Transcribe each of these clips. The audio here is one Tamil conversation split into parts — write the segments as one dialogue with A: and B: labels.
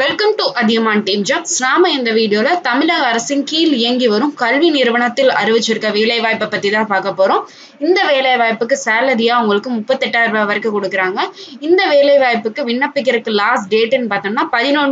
A: Welcome to Athiyaman team jobs. நாம இந்த வீடியோல தமிழக அரசின் கீழ் இயங்கி வரும் கல்வி நிறுவனத்தில் அறிவிச்சிருக்க வேலை வாய்ப்பை பத்தி தான் பார்க்க போறோம். இந்த வேலை வாய்ப்புக்கு சேலரியா உங்களுக்கு 38,000 ரூபாய் வரைக்கும் கொடுக்குறாங்க. இந்த வேலை வாய்ப்புக்கு விண்ணப்பிக்கிறதுக்கு லாஸ்ட் டேட்னு பார்த்தோம்னா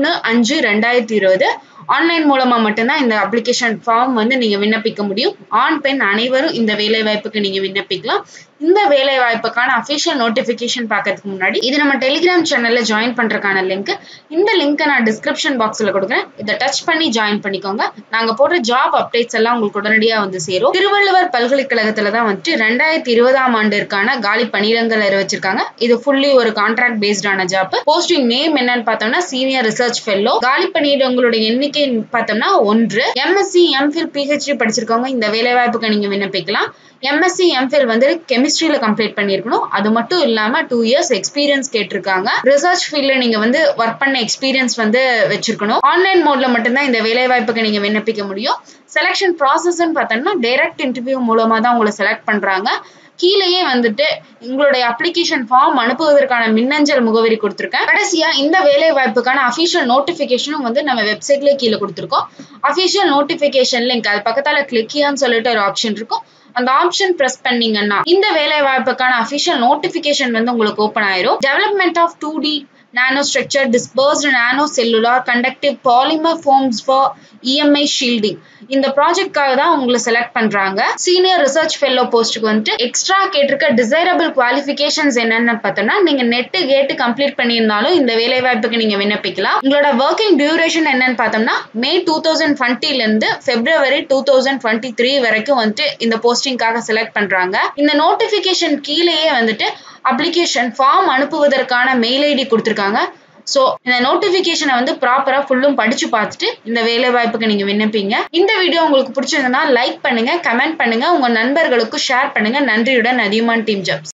A: 11/5/2020. ஆன்லைன் மூலமா மட்டும்தான் இந்த அப்ளிகேஷன் ஃபார்ம் நீங்க விண்ணப்பிக்க முடியும். ஆண் பெண் அனைவரும் இந்த வேலை வாய்ப்புக்கு நீங்க விண்ணப்பிக்கலாம். இந்த வேலை வாய்ப்புக்கான அபிஷியல் நோட்டிபிகேஷன் பார்க்கறதுக்கு முன்னாடி இது நம்ம டெலிகிராம் சேனல்ல ஜாயின் பண்றதுக்கான லிங்க். இந்த லிங்கை நான் டிஸ்கிரிப்ஷன் பாக்ஸ்ல கொடுக்குறேன். இதை டச் பண்ணி ஜாயின் பண்ணிக்கோங்க. நாங்க போடுற ஜாப் அப்டேட்ஸ் எல்லாம் உங்களுக்கு உடனடியா சேரும். திருவள்ளுவர் பல்கலைக்கழகத்துல தான் 2020ஆம் ஆண்டிற்கான காலி பணியிடங்கள் அறிவிச்சிருக்காங்க. இது ஃபுல்லி ஒரு கான்ட்ராக்ட் பேஸ்டான ஜாப். போஸ்டிங் நேம் என்னன்னு பார்த்தோம்னா சீனியர் ரிசர்ச் ஃபெல்லோ. காலி பணியிடங்களோட எண்ணிக்கை பார்த்தோம்னா 1. எம்எஸ்சி எம்ஃபில் பிஹெச்டி படிச்சிருக்கவங்க இந்த வேலை வாய்ப்புக்கு நீங்க விண்ணப்பிக்கலாம். எம்எஸ்சி எம்ஃபில் கெமிஸ்ட்ரியில கம்ப்ளீட் பண்ணிருக்கணும். அது மட்டும் இல்லாம 2 இயர்ஸ் எக்ஸ்பீரியன்ஸ் கேட்டிருக்காங்க. ரிசர்ச் ஃபீல்ட்ல நீங்க ஒர்க் பண்ண எக்ஸ்பீரியன்ஸ் வச்சிருக்கணும். ஆன்லைன் மோட்ல மட்டும்தான் இந்த வேலை வாய்ப்புக்கு நீங்க விண்ணப்பிக்க முடியும். செலக்ஷன் ப்ராசஸ் பார்த்தோம்னா டைரக்ட் இன்டர்வியூ மூலமா தான் உங்களை செலக்ட் பண்றாங்க. கீழேயே உங்களுடைய அப்ளிகேஷன் ஃபார்ம் அனுப்புவதற்கான மின்னஞ்சல் முகவரி கொடுத்திருக்கேன். கடைசியா இந்த வேலை வாய்ப்புக்கான அபிஷியல் நோட்டிபிகேஷனும் நம்ம வெப்சைட்லயே கீழே கொடுத்திருக்கோம். அபிஷியல் நோட்டிபிகேஷன் லிங்க் அது பக்கத்தால கிளிக் ஹியர்னு சொல்லிட்டு ஒரு ஆப்ஷன் இருக்கும். அந்த ஆப்ஷன் பிரஸ் பண்ணீங்கன்னா இந்த வேலை வாய்ப்புக்கான அபிஷியல் நோட்டிபிகேஷன் உங்களுக்கு ஓபன் ஆயிரும். Development of 2D nanostructure dispersed nanocellular conductive polymer forms for EMI shielding. இந்த ப்ராஜெக்ட்காக தான் உங்களை செலக்ட் பண்றாங்க. சீனியர் ரிசர்ச் ஃபெல்லோ போஸ்ட்டுக்கு எக்ஸ்ட்ரா கேட்டிருக்க டிசைரபிள் குவாலிஃபிகேஷன்ஸ் என்னன்னு பார்த்தோம்னா நீங்க கேட்டு கம்ப்ளீட் பண்ணியிருந்தாலும் இந்த வேலை வாய்ப்புக்கு நீங்க விண்ணப்பிக்கலாம். உங்களோட ஒர்க்கிங் டியூரேஷன் என்னன்னு பார்த்தோம்னா மே 2020 இருந்து February 2023 வரைக்கும் இந்த போஸ்டிங்காக செலக்ட் பண்றாங்க. இந்த நோட்டிபிகேஷன் கீழேயே அப்ளிகேஷன் ஃபார்ம் அனுப்புவதற்கான மெயில் ஐடி கொடுத்திருக்காங்க. சோ இந்த நோட்டிபிகேஷனை ப்ராப்பரா ஃபுல்லும் படிச்சு பார்த்துட்டு இந்த வேலை வாய்ப்புக்கு நீங்க விண்ணப்பிங்க. இந்த வீடியோ உங்களுக்கு பிடிச்சிருந்தா லைக் பண்ணுங்க, கமெண்ட் பண்ணுங்க, உங்க நண்பர்களுக்கு ஷேர் பண்ணுங்க. நன்றியுடன் அதியமான் டீம் ஜாப்ஸ்.